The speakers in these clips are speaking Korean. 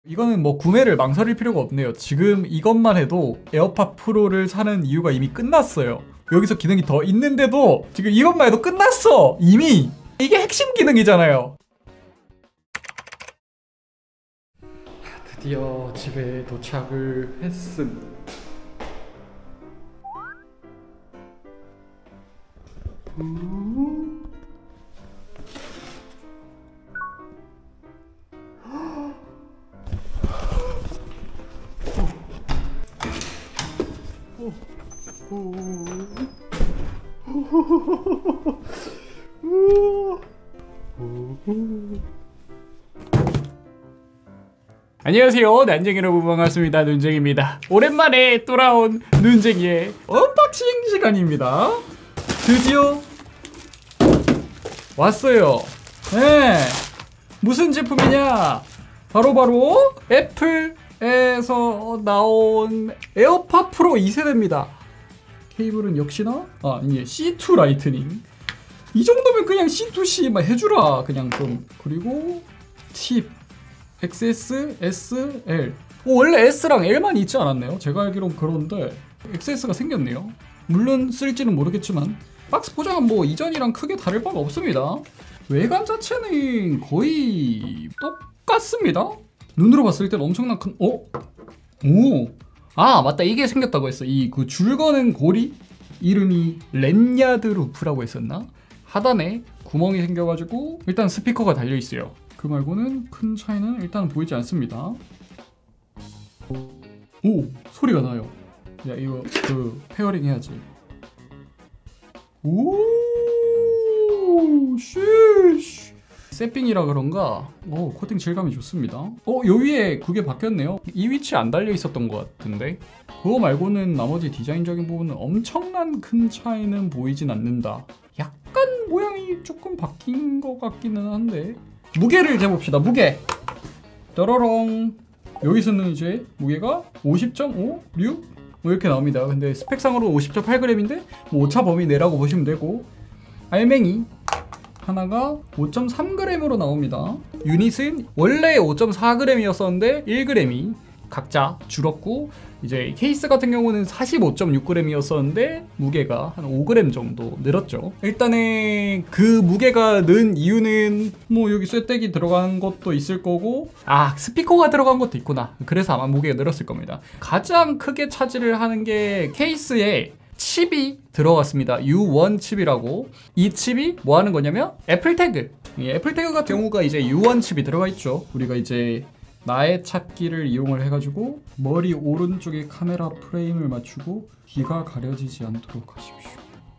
이거는 뭐 구매를 망설일 필요가 없네요. 지금 이것만 해도 에어팟 프로를 사는 이유가 이미 끝났어요. 여기서 기능이 더 있는데도 지금 이것만 해도 끝났어! 이미! 이게 핵심 기능이잖아요. 드디어 집에 도착을 했음. 안녕하세요, 난쟁이 여러분, 반갑습니다. 눈쟁입니다. 오랜만에 돌아온 눈쟁이의 언박싱 시간입니다. 드디어 왔어요. 네, 무슨 제품이냐? 바로 애플에서 나온 에어팟 프로 2세대입니다. 케이블은 역시나 이게 C2 라이트닝. 이 정도면 그냥 C2C 막 해주라 그냥 좀. 그리고 팁 XS, S, L. 원래 S랑 L만 있지 않았나요? 제가 알기론 그런데 XS가 생겼네요. 물론 쓸지는 모르겠지만 박스 포장은 뭐 이전이랑 크게 다를 바가 없습니다. 외관 자체는 거의 똑같습니다. 눈으로 봤을 때는 엄청난 큰 맞다, 이게 생겼다고 했어. 이 그 줄 거는 고리 이름이 랜야드 루프라고 했었나? 하단에 구멍이 생겨가지고 일단 스피커가 달려 있어요. 그 말고는 큰 차이는 일단 보이지 않습니다. 오, 소리가 나요. 야, 이거 그 페어링 해야지. 오, 쉬쉬. 세핑이라 그런가 코팅 질감이 좋습니다. 요 위에 그게 바뀌었네요. 이 위치 안 달려 있었던 것 같은데. 그거 말고는 나머지 디자인적인 부분은 엄청난 큰 차이는 보이진 않는다. 약간 모양이 조금 바뀐 것 같기는 한데. 무게를 재봅시다. 무게 떠러렁. 여기서는 이제 무게가 50.5, 6 뭐 이렇게 나옵니다. 근데 스펙상으로 50.8g인데 뭐 오차 범위 내라고 보시면 되고, 알맹이 하나가 5.3g으로 나옵니다. 유닛은 원래 5.4g이었었는데 1g이 각자 줄었고, 이제 케이스 같은 경우는 45.6g이었었는데 무게가 한 5g 정도 늘었죠. 일단은 그 무게가 는 이유는 뭐 여기 쇳대기 들어간 것도 있을 거고, 스피커가 들어간 것도 있구나. 그래서 아마 무게가 늘었을 겁니다. 가장 크게 차지를 하는 게 케이스에 칩이 들어갔습니다. U1 칩이라고. 이 칩이 뭐 하는 거냐면 애플 태그. 애플 태그 같은 경우가 이제 U1 칩이 들어가 있죠. 우리가 이제 나의 찾기를 이용을 해가지고 머리 오른쪽에 카메라 프레임을 맞추고 귀가 가려지지 않도록 하십시오.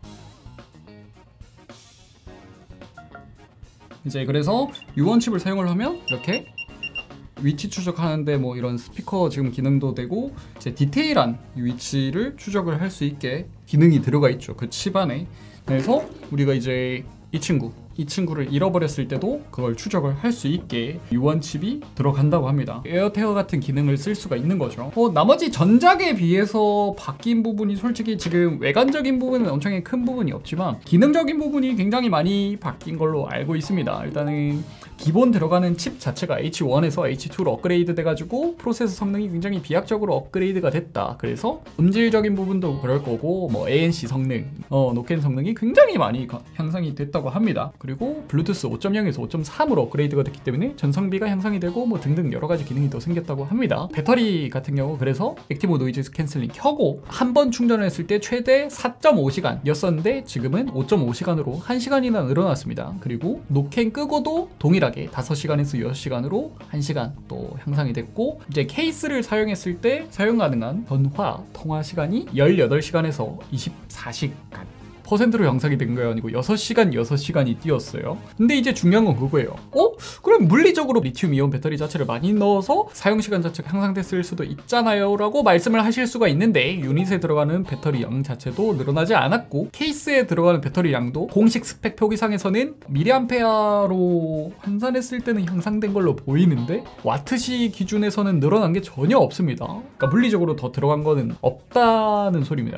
이제 그래서 U1 칩을 사용을 하면 이렇게 위치 추적하는데 뭐 이런 스피커 지금 기능도 되고, 이제 디테일한 위치를 추적을 할 수 있게 기능이 들어가 있죠, 그 칩 안에. 그래서 우리가 이제 이 친구를 잃어버렸을 때도 그걸 추적을 할 수 있게 U1 칩이 들어간다고 합니다. 에어테어 같은 기능을 쓸 수가 있는 거죠. 나머지 전작에 비해서 바뀐 부분이 솔직히 지금 외관적인 부분은 엄청 큰 부분이 없지만 기능적인 부분이 굉장히 많이 바뀐 걸로 알고 있습니다. 일단은 기본 들어가는 칩 자체가 H1에서 H2로 업그레이드 돼가지고 프로세서 성능이 굉장히 비약적으로 업그레이드가 됐다. 그래서 음질적인 부분도 그럴 거고, 뭐 ANC 성능, 노캔 성능이 굉장히 많이 향상이 됐다고 합니다. 그리고 블루투스 5.0에서 5.3으로 업그레이드가 됐기 때문에 전성비가 향상이 되고 뭐 등등 여러 가지 기능이 더 생겼다고 합니다. 배터리 같은 경우 그래서 액티브 노이즈 캔슬링 켜고 한 번 충전을 했을 때 최대 4.5시간이었었는데 지금은 5.5시간으로 1시간이나 늘어났습니다. 그리고 노캔 끄고도 동일하게 5시간에서 6시간으로 1시간 또 향상이 됐고, 이제 케이스를 사용했을 때 사용 가능한 전화 통화 시간이 18시간에서 24시간 퍼센트로 향상이 된 게 아니고 6시간이 뛰었어요. 근데 이제 중요한 건 그거예요. 그럼 물리적으로 리튬 이온 배터리 자체를 많이 넣어서 사용시간 자체가 향상됐을 수도 있잖아요 라고 말씀을 하실 수가 있는데, 유닛에 들어가는 배터리 양 자체도 늘어나지 않았고, 케이스에 들어가는 배터리 양도 공식 스펙 표기상에서는 미리암페어로 환산했을 때는 향상된 걸로 보이는데 와트시 기준에서는 늘어난 게 전혀 없습니다. 그러니까 물리적으로 더 들어간 거는 없다는 소리입니다.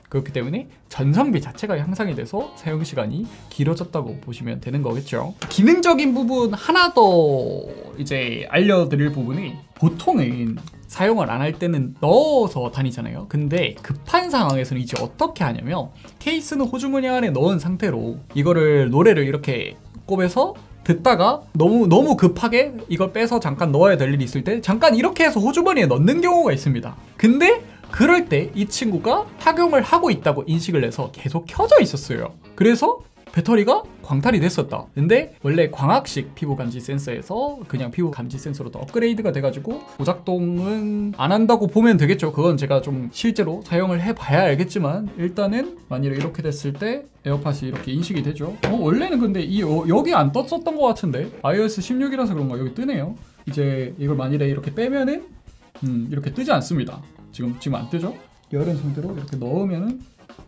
그렇기 때문에 전성비 자체가 향상이 돼서 사용시간이 길어졌다고 보시면 되는 거겠죠. 기능적인 부분 하나 더 이제 알려드릴 부분이, 보통은 사용을 안 할 때는 넣어서 다니잖아요. 근데 급한 상황에서는 이제 어떻게 하냐면, 케이스는 호주머니 안에 넣은 상태로 이거를 노래를 이렇게 꼽아서 듣다가 너무 급하게 이걸 빼서 잠깐 넣어야 될 일이 있을 때 잠깐 이렇게 해서 호주머니에 넣는 경우가 있습니다. 근데 그럴 때 이 친구가 착용을 하고 있다고 인식을 해서 계속 켜져 있었어요. 그래서 배터리가 광탈이 됐었다. 근데 원래 광학식 피부 감지 센서에서 그냥 피부 감지 센서로 더 업그레이드가 돼가지고 오작동은 안 한다고 보면 되겠죠. 그건 제가 좀 실제로 사용을 해봐야 알겠지만, 일단은 만일에 이렇게 됐을 때 에어팟이 이렇게 인식이 되죠. 원래는 근데 여기 안 떴었던 것 같은데 iOS 16이라서 그런가 여기 뜨네요. 이제 이걸 만일에 이렇게 빼면은 이렇게 뜨지 않습니다. 지금 안 뜨죠? 열은 상태로 이렇게 넣으면은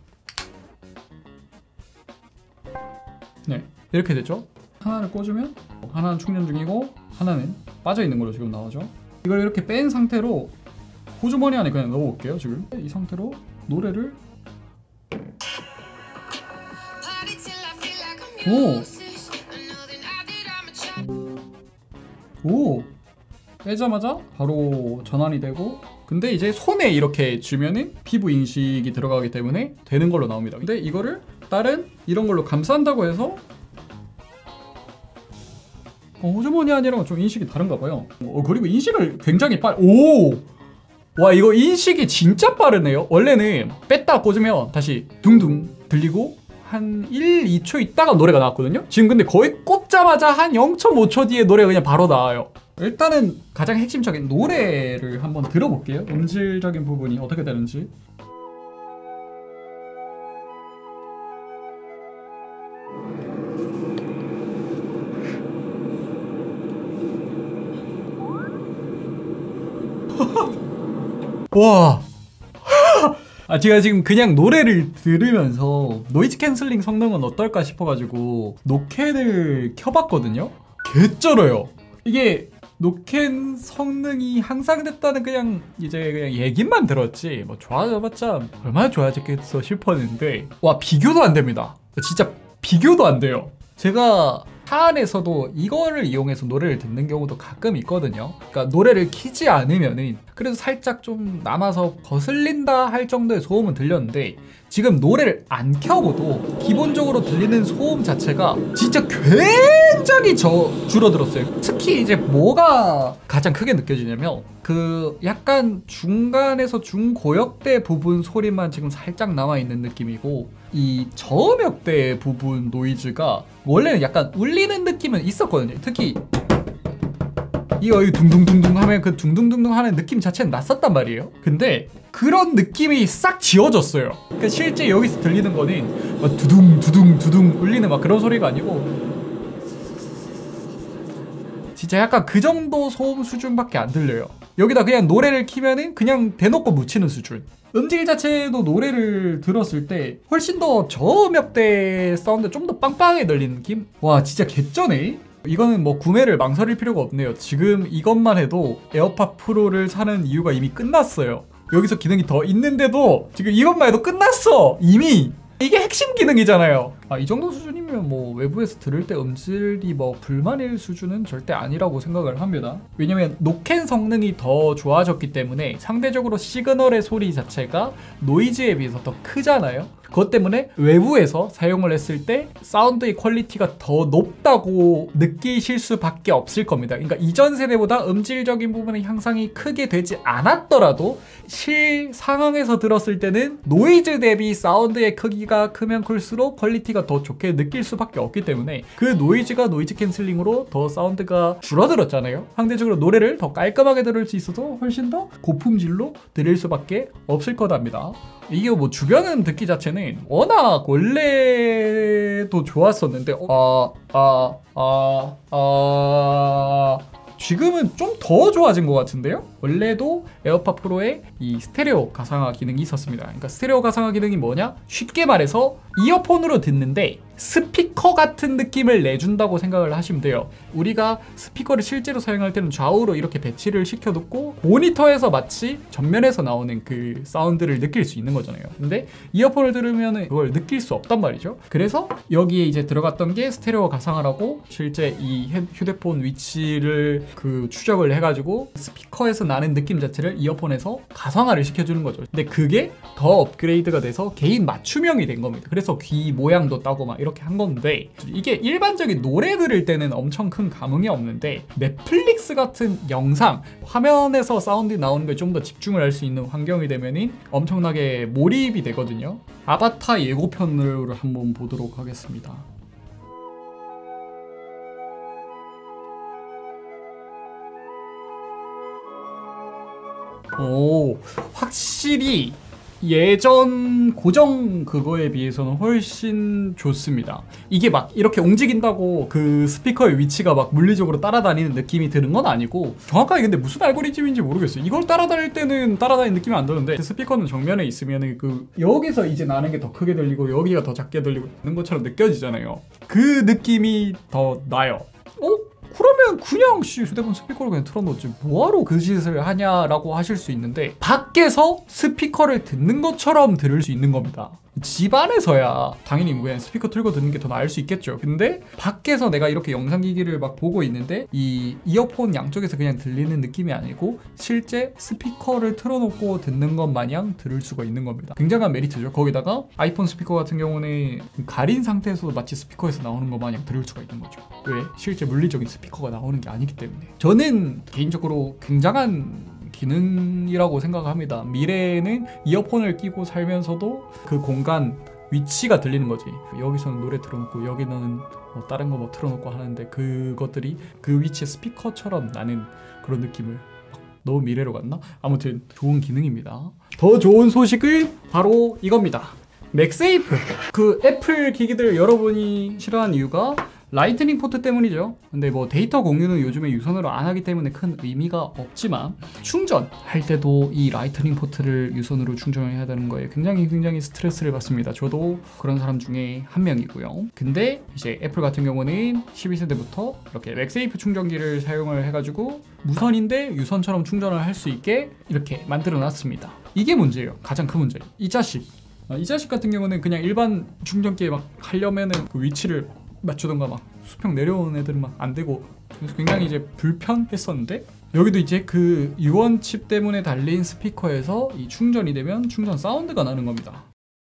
네, 이렇게 되죠. 하나를 꽂으면 하나는 충전 중이고 하나는 빠져 있는 걸로 지금 나오죠. 이걸 이렇게 뺀 상태로 호주머니 안에 그냥 넣어볼게요. 지금 이 상태로 노래를 오 빼자마자 바로 전환이 되고, 근데 이제 손에 이렇게 쥐면은 피부 인식이 들어가기 때문에 되는 걸로 나옵니다. 근데 이거를 다른 이런 걸로 감싼다고 해서 호주머니 안이랑 좀 인식이 다른가 봐요. 그리고 인식을 굉장히 와, 이거 인식이 진짜 빠르네요. 원래는 뺐다 꽂으면 다시 둥둥 들리고 한 1, 2초 있다가 노래가 나왔거든요. 지금 근데 거의 꽂자마자 한 0.5초 뒤에 노래가 그냥 바로 나와요. 일단은 가장 핵심적인 노래를 한번 들어볼게요. 음질적인 부분이 어떻게 되는지. 와. 제가 지금 그냥 노래를 들으면서 노이즈 캔슬링 성능은 어떨까 싶어가지고 노캔을 켜봤거든요. 개쩔어요. 이게 노캔 성능이 향상됐다는 그냥 얘기만 들었지 뭐 좋아져봤자 얼마나 좋아졌겠어 싶었는데, 와, 비교도 안 됩니다. 진짜 비교도 안 돼요. 제가 차 안에서도 이거를 이용해서 노래를 듣는 경우도 가끔 있거든요. 그러니까 노래를 키지 않으면은 그래도 살짝 좀 남아서 거슬린다 할 정도의 소음은 들렸는데, 지금 노래를 안 켜고도 기본적으로 들리는 소음 자체가 진짜 굉장히 줄어들었어요. 특히 이제 뭐가 가장 크게 느껴지냐면, 그 약간 중간에서 중고역대 부분 소리만 지금 살짝 남아있는 느낌이고, 이 저음역대 부분 노이즈가 원래는 약간 울리는 느낌은 있었거든요. 특히 이거 둥둥둥둥 하면 그 둥둥둥둥 하는 느낌 자체는 났었단 말이에요. 근데 그런 느낌이 싹 지워졌어요. 그러니까 실제 여기서 들리는 거는 막 두둥 두둥 두둥 울리는 막 그런 소리가 아니고 진짜 약간 그 정도 소음 수준밖에 안 들려요. 여기다 그냥 노래를 키면은 그냥 대놓고 묻히는 수준. 음질 자체도 노래를 들었을 때 훨씬 더 저음역대 사운드 좀 더 빵빵하게 들리는 느낌? 와, 진짜 개쩌네. 이거는 뭐 구매를 망설일 필요가 없네요. 지금 이것만 해도 에어팟 프로를 사는 이유가 이미 끝났어요. 여기서 기능이 더 있는데도 지금 이것만 해도 끝났어 이미. 이게 핵심 기능이잖아요. 이 정도 수준이면 뭐 외부에서 들을 때 음질이 뭐 불만일 수준은 절대 아니라고 생각을 합니다. 왜냐면 노캔 성능이 더 좋아졌기 때문에 상대적으로 시그널의 소리 자체가 노이즈에 비해서 더 크잖아요. 그것 때문에 외부에서 사용을 했을 때 사운드의 퀄리티가 더 높다고 느끼실 수밖에 없을 겁니다. 그러니까 이전 세대보다 음질적인 부분의 향상이 크게 되지 않았더라도 실 상황에서 들었을 때는 노이즈 대비 사운드의 크기가 크면 클수록 퀄리티가 더 좋게 느낄 수밖에 없기 때문에 그 노이즈가 노이즈 캔슬링으로 더 사운드가 줄어들었잖아요. 상대적으로 노래를 더 깔끔하게 들을 수 있어서 훨씬 더 고품질로 들을 수밖에 없을 거답니다. 이게 뭐 주변음 듣기 자체는 워낙 원래도 좋았었는데 지금은 좀 더 좋아진 것 같은데요? 원래도 에어팟 프로에 이 스테레오 가상화 기능이 있었습니다. 그러니까 스테레오 가상화 기능이 뭐냐? 쉽게 말해서 이어폰으로 듣는데 스피커 같은 느낌을 내준다고 생각을 하시면 돼요. 우리가 스피커를 실제로 사용할 때는 좌우로 이렇게 배치를 시켜놓고 모니터에서 마치 전면에서 나오는 그 사운드를 느낄 수 있는 거잖아요. 근데 이어폰을 들으면 그걸 느낄 수 없단 말이죠. 그래서 여기에 이제 들어갔던 게 스테레오 가상을 하고 실제 이 휴대폰 위치를 그 추적을 해가지고 스피커에서 나는 느낌 자체를 이어폰에서 가상화를 시켜주는 거죠. 근데 그게 더 업그레이드가 돼서 개인 맞춤형이 된 겁니다. 그래서 귀 모양도 따고 막 이렇게 한 건데, 이게 일반적인 노래 들을 때는 엄청 큰 감흥이 없는데 넷플릭스 같은 영상 화면에서 사운드 나오는 걸 좀 더 집중을 할 수 있는 환경이 되면은 엄청나게 몰입이 되거든요. 아바타 예고편을 한번 보도록 하겠습니다. 오, 확실히 예전 고정 그거에 비해서는 훨씬 좋습니다. 이게 막 이렇게 움직인다고 그 스피커의 위치가 막 물리적으로 따라다니는 느낌이 드는 건 아니고, 정확하게 근데 무슨 알고리즘인지 모르겠어요. 이걸 따라다닐 때는 따라다니는 느낌이 안 드는데 스피커는 정면에 있으면 그 여기서 이제 나는 게 더 크게 들리고 여기가 더 작게 들리고 있는 것처럼 느껴지잖아요. 그 느낌이 더 나요. 그러면 그냥 휴대폰 스피커를 그냥 틀어놓지 뭐하러 그 짓을 하냐라고 하실 수 있는데, 밖에서 스피커를 듣는 것처럼 들을 수 있는 겁니다. 집 안에서야 당연히 그냥 스피커 틀고 듣는 게 더 나을 수 있겠죠. 근데 밖에서 내가 이렇게 영상기기를 막 보고 있는데 이 이어폰 양쪽에서 그냥 들리는 느낌이 아니고 실제 스피커를 틀어놓고 듣는 것 마냥 들을 수가 있는 겁니다. 굉장한 메리트죠. 거기다가 아이폰 스피커 같은 경우는 가린 상태에서도 마치 스피커에서 나오는 것 마냥 들을 수가 있는 거죠. 왜? 실제 물리적인 스피커가 나오는 게 아니기 때문에. 저는 개인적으로 굉장한 기능이라고 생각합니다. 미래에는 이어폰을 끼고 살면서도 그 공간 위치가 들리는 거지. 여기서는 노래 틀어놓고 여기는 뭐 다른 거 뭐 틀어놓고 하는데 그것들이 그 위치의 스피커처럼 나는 그런 느낌을. 너무 미래로 갔나? 아무튼 좋은 기능입니다. 더 좋은 소식은 바로 이겁니다. 맥세이프. 그 애플 기기들 여러분이 싫어하는 이유가 라이트닝 포트 때문이죠. 근데 뭐 데이터 공유는 요즘에 유선으로 안 하기 때문에 큰 의미가 없지만, 충전할 때도 이 라이트닝 포트를 유선으로 충전을 해야 되는 거에 굉장히 스트레스를 받습니다. 저도 그런 사람 중에 한 명이고요. 근데 이제 애플 같은 경우는 12세대부터 이렇게 맥세이프 충전기를 사용을 해가지고 무선인데 유선처럼 충전을 할 수 있게 이렇게 만들어 놨습니다. 이게 문제예요. 가장 큰 문제. 이 자식 같은 경우는 그냥 일반 충전기에 막 하려면은 그 위치를 맞추던가 막 수평 내려오는 애들은 막 안 되고, 그래서 굉장히 이제 불편했었는데, 여기도 이제 그 유언 칩 때문에 달린 스피커에서 이 충전이 되면 충전 사운드가 나는 겁니다.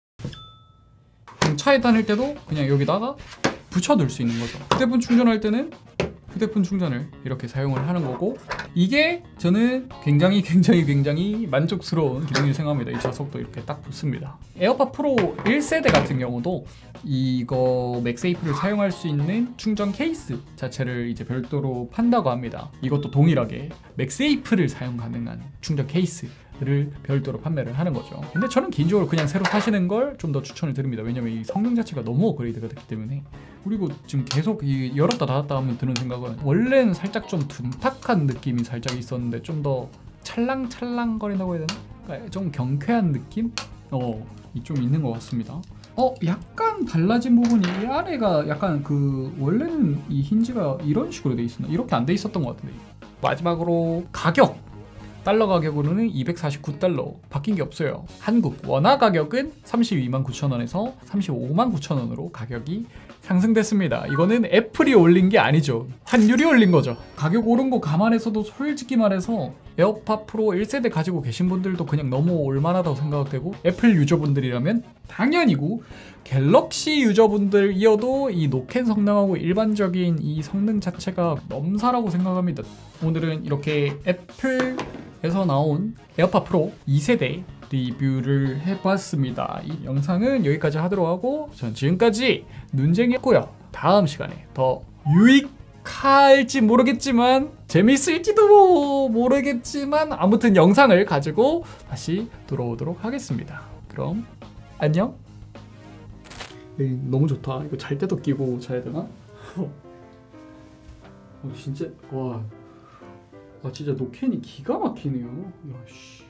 차에 다닐 때도 그냥 여기다가 붙여둘 수 있는 거죠. 휴대폰 충전할 때는 휴대폰 충전을 이렇게 사용을 하는 거고, 이게 저는 굉장히 만족스러운 기능을 생각합니다. 이 자석도 이렇게 딱 붙습니다. 에어팟 프로 1세대 같은 경우도 이거 맥세이프를 사용할 수 있는 충전 케이스 자체를 이제 별도로 판다고 합니다. 이것도 동일하게 맥세이프를 사용 가능한 충전 케이스를 별도로 판매를 하는 거죠. 근데 저는 개인적으로 그냥 새로 사시는 걸 좀 더 추천을 드립니다. 왜냐면 이 성능 자체가 너무 업그레이드가 됐기 때문에. 그리고 지금 계속 이 열었다 닫았다 하면 드는 생각은, 원래는 살짝 좀 둔탁한 느낌이 살짝 있었는데 좀 더 찰랑찰랑거린다고 해야 되나? 그러니까 좀 경쾌한 느낌? 좀 있는 것 같습니다. 약간 달라진 부분이 이 아래가 약간 그 원래는 이 힌지가 이런 식으로 돼 있었나? 이렇게 안 돼 있었던 것 같은데. 마지막으로 가격. 달러 가격으로는 249달러, 바뀐 게 없어요. 한국 원화 가격은 329,000원에서 359,000원으로 가격이 상승됐습니다. 이거는 애플이 올린 게 아니죠. 환율이 올린 거죠. 가격 오른 거 감안해서도 솔직히 말해서 에어팟 프로 1세대 가지고 계신 분들도 그냥 너무 올만하다고 생각되고, 애플 유저분들이라면 당연히고, 갤럭시 유저분들이어도 이 노캔 성능하고 일반적인 이 성능 자체가 넘사라고 생각합니다. 오늘은 이렇게 애플에서 나온 에어팟 프로 2세대 리뷰를 해봤습니다. 이 영상은 여기까지 하도록 하고, 전 지금까지 눈쟁이였고요. 다음 시간에 더 유익할지 모르겠지만, 재밌을지도 모르겠지만, 아무튼 영상을 가지고 다시 돌아오도록 하겠습니다. 그럼 안녕. 너무 좋다. 이거 잘 때도 끼고 자야 되나? 진짜 진짜 노캔이 기가 막히네요. 야, 씨.